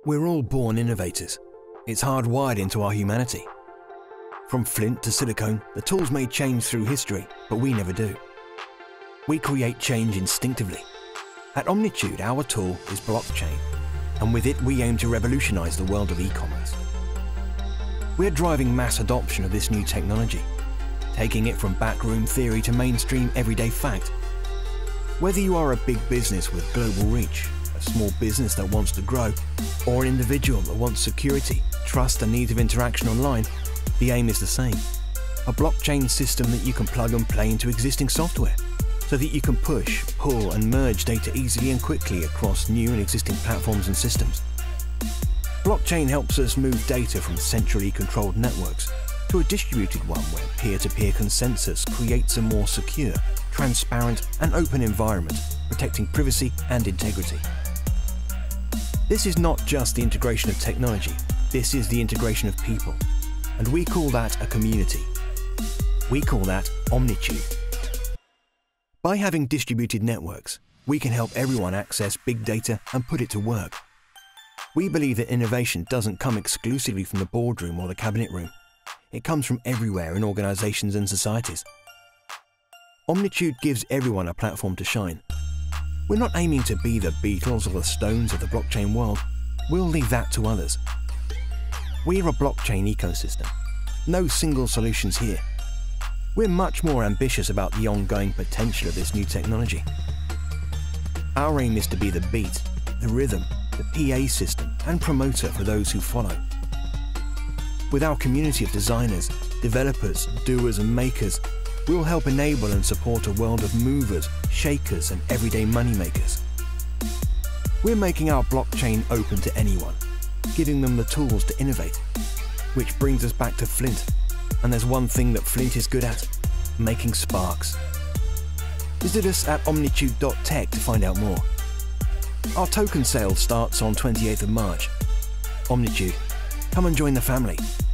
We're all born innovators. It's hardwired into our humanity. From flint to silicone, the tools may change through history, but we never do. We create change instinctively. At Omnitude, our tool is blockchain, and with it we aim to revolutionize the world of e-commerce. We're driving mass adoption of this new technology, taking it from backroom theory to mainstream everyday fact. Whether you are a big business with global reach, a small business that wants to grow, or an individual that wants security, trust and ease of interaction online, the aim is the same. A blockchain system that you can plug and play into existing software, so that you can push, pull and merge data easily and quickly across new and existing platforms and systems. Blockchain helps us move data from centrally controlled networks to a distributed one where peer-to-peer consensus creates a more secure, transparent and open environment, protecting privacy and integrity. This is not just the integration of technology, this is the integration of people. And we call that a community. We call that Omnitude. By having distributed networks, we can help everyone access big data and put it to work. We believe that innovation doesn't come exclusively from the boardroom or the cabinet room. It comes from everywhere in organizations and societies. Omnitude gives everyone a platform to shine. We're not aiming to be the Beatles or the Stones of the blockchain world. We'll leave that to others. We're a blockchain ecosystem. No single solutions here. We're much more ambitious about the ongoing potential of this new technology. Our aim is to be the beat, the rhythm, the PA system and promoter for those who follow. With our community of designers, developers, doers and makers, we'll help enable and support a world of movers, shakers and everyday moneymakers. We're making our blockchain open to anyone, giving them the tools to innovate. Which brings us back to Flint. And there's one thing that Flint is good at: making sparks. Visit us at Omnitude.tech to find out more. Our token sale starts on 28th of March. Omnitude, come and join the family.